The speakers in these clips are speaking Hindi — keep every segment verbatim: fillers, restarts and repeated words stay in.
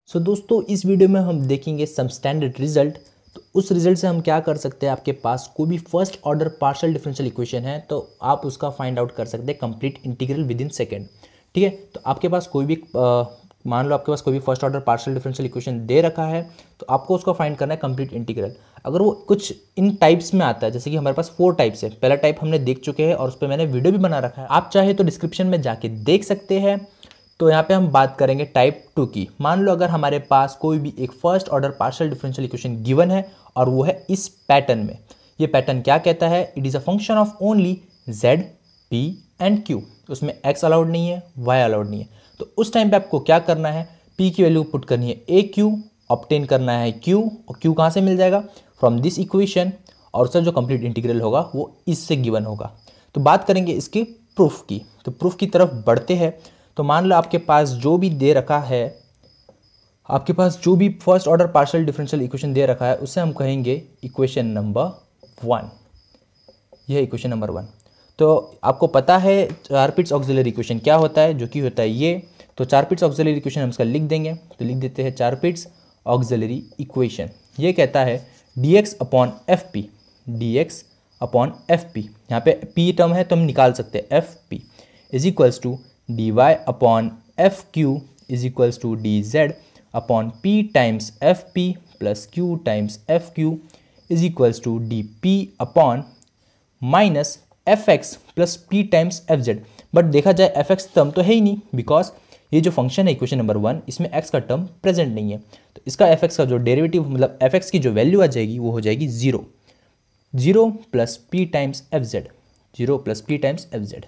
सो so, दोस्तों इस वीडियो में हम देखेंगे सम स्टैंडर्ड रिजल्ट। तो उस रिजल्ट से हम क्या कर सकते हैं, आपके पास कोई भी first order partial differential equation है तो आप उसका फाइंड आउट कर सकते हैं complete integral within second. ठीक है, तो आपके पास कोई भी आ, मान लो आपके पास कोई भी first order partial differential equation दे रखा है तो आपको उसको फाइंड करना है कंप्लीट इंटीग्रल। अगर वो कुछ इन टाइप्स में आता है, जैसे कि हमारे पास फोर टाइप्स है, पहला टाइप हमने देख चुके हैं और उस पर मैंने वीडियो भी बना रखा है, आप चाहे तो डिस्क्रिप्शन में जाके देख सकते हैं। तो यहाँ पे हम बात करेंगे टाइप टू की। मान लो अगर हमारे पास कोई भी एक first order partial differential equation given है और वो है इस पैटर्न में। ये पैटर्न क्या कहता है, it is a function of only Z P and Q. उसमें एक्स अलाउड नहीं है, वाई अलाउड नहीं है। तो उस टाइम पे आपको क्या करना है, पी की वैल्यू पुट करनी है ए क्यू, ऑब्टेन करना है क्यू, और क्यू कहाँ से मिल जाएगा, फ्रॉम दिस इक्वेशन, और उसका जो कंप्लीट इंटीग्रल होगा वो इससे गिवन होगा। तो बात करेंगे इसकी प्रूफ की। तो प्रूफ की तरफ बढ़ते हैं। तो मान लो आपके पास जो भी दे रखा है, आपके पास जो भी first order partial differential equation दे रखा है उसे हम कहेंगे इक्वेशन नंबर वन। यह है इक्वेशन नंबर वन। तो आपको पता है चारपिट्स ऑक्सिलरी इक्वेशन क्या होता है, जो कि होता है ये। तो चारपिट्स ऑक्सिलरी इक्वेशन हम इसका लिख देंगे। तो लिख देते हैं चारपिट्स ऑक्सिलरी इक्वेशन। ये कहता है D X upon F P, D X upon F P, यहाँ पे पी टर्म है तो हम निकाल सकते हैं F P is equals to D Y upon F Q is equals to D Z upon P times F P plus Q times F Q is equals to D P upon minus F X plus P times F Z. But देखा जाए एफ एक्स टर्म तो है ही नहीं, बिकॉज ये जो फंक्शन है इक्वेशन नंबर वन, इसमें एक्स का टर्म प्रेजेंट नहीं है। तो इसका एफ एक्स का जो डेरिवेटिव मतलब एफ एक्स की जो वैल्यू आ जाएगी वो हो जाएगी zero, zero plus P times F Z, zero plus P times F Z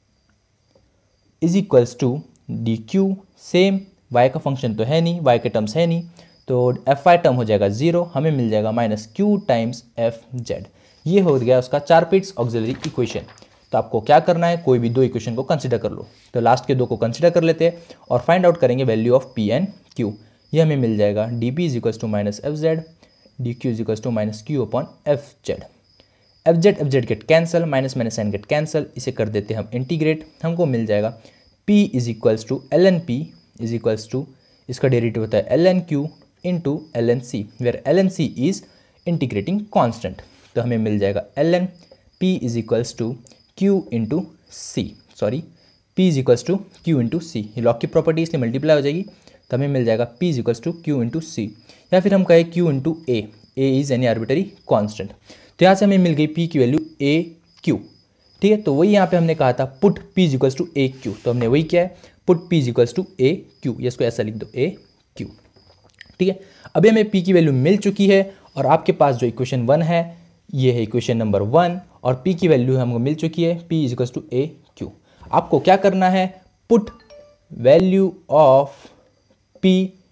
is equals to D Q. Same Y का फंक्शन तो है नहीं, वाई के टर्म्स है नहीं, तो एफ वाई टर्म हो जाएगा जीरो, हमें मिल जाएगा minus Q times F Z. ये हो गया उसका चारपिट्स ऑक्सिलरी इक्वेशन। तो आपको क्या करना है, कोई भी दो इक्वेशन को कंसिडर कर लो। तो लास्ट के दो को कंसिडर कर लेते हैं और फाइंड आउट करेंगे value of P and Q. ये हमें मिल जाएगा D P is equals to minus F Z, D Q is equals to minus Q upon F Z. F Z F Z get cancel, minus minus sign get cancel, इसे कर देते हैं हम इंटीग्रेट। हमको मिल जाएगा p is equals to L N P is equals to, इसका डेरिवेटिव होता है L N Q into L N C, where L N C is integrating constant. तो हमें मिल जाएगा L N P is equals to Q into C, sorry p is equals to Q into C. ये लॉग की प्रॉपर्टी इसलिए मल्टीप्लाई हो जाएगी। तो हमें मिल जाएगा p is equals to Q into C, या फिर हम कहें q into A, A is any arbitrary constant. तो यहाँ से हमें मिल गई p की वैल्यू ए क्यू। ठीक है, तो वही यहाँ पे हमने कहा था put p is equals to A Q, तो हमने वही किया है, put p is equals to A Q. ये इसको ऐसा लिख दो ए क्यू। ठीक है, अभी हमें p की वैल्यू मिल चुकी है और आपके पास जो इक्वेशन वन है ये है इक्वेशन नंबर वन, और p की वैल्यू हमको मिल चुकी है p is equals to A Q. आपको क्या करना है, put value of p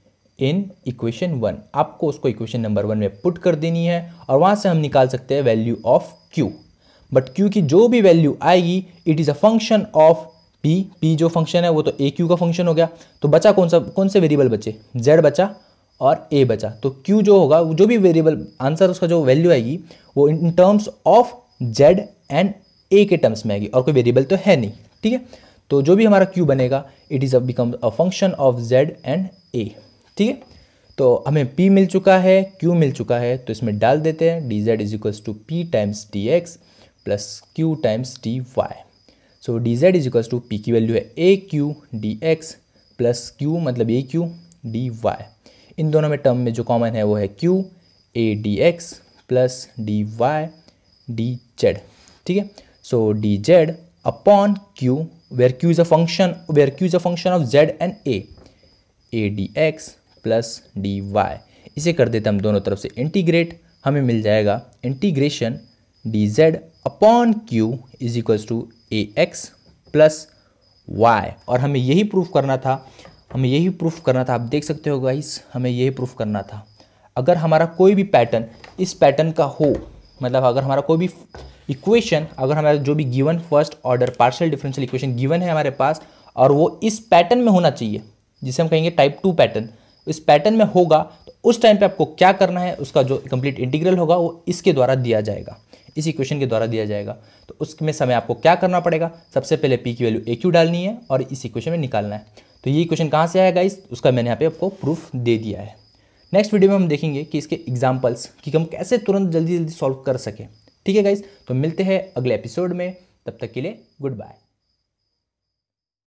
in equation one, आपको उसको इक्वेशन नंबर वन में पुट कर देनी है और वहाँ से हम निकाल सकते हैं value of q। But q की जो भी वैल्यू आएगी it is a function of p, p जो फंक्शन है वो तो ए क्यू का फंक्शन हो गया। तो बचा कौन सा, कौन से वेरिएबल बचे, z बचा और a बचा। तो q जो होगा, जो भी वेरिएबल आंसर उसका जो वैल्यू आएगी वो in terms of z and a के टर्म्स में आएगी, और कोई वेरिएबल तो है नहीं। ठीक है, तो जो भी हमारा q बनेगा it is a become a function of z and a। ठीक है, तो हमें p मिल चुका है, q मिल चुका है, तो इसमें डाल देते हैं D Z is equals to P times D X plus Q times D Y. So D Z is equals to P की वैल्यू है A Q D X plus Q मतलब ए क्यू डी वाई। इन दोनों में टर्म में जो कॉमन है वो है Q A D X plus D Y D Z. ठीक है, so D Z upon Q, where Q is a function, where Q is a function of Z and A, A D X plus D Y. इसे कर देते हम दोनों तरफ से इंटीग्रेट, हमें मिल जाएगा integration D Z upon Q is equals to A X plus Y. और हमें यही प्रूफ करना था, हमें यही प्रूफ करना था, आप देख सकते हो गाइस, हमें यही प्रूफ करना था। अगर हमारा कोई भी पैटर्न इस पैटर्न का हो, मतलब अगर हमारा कोई भी इक्वेशन, अगर हमारा जो भी given first order partial differential equation given है हमारे पास और वो इस पैटर्न में होना चाहिए, जिसे हम कहेंगे टाइप टू पैटर्न, इस पैटर्न में होगा, तो उस टाइम पे आपको क्या करना है, उसका जो कंप्लीट इंटीग्रल होगा वो इसके द्वारा दिया जाएगा, इस इक्वेशन के द्वारा दिया जाएगा। तो उसमें समय आपको क्या करना पड़ेगा, सबसे पहले p की वैल्यू ए क्यू डालनी है और इस इक्वेशन में निकालना है। तो ये क्वेश्चन कहाँ से आया गाइस, उसका मैंने यहाँ पे आपको प्रूफ दे दिया है। नेक्स्ट वीडियो में हम देखेंगे कि इसके एग्जाम्पल्स कि हम कैसे तुरंत जल्दी जल्दी सॉल्व कर सकें। ठीक है गाइस, तो मिलते हैं अगले एपिसोड में, तब तक के लिए गुड बाय।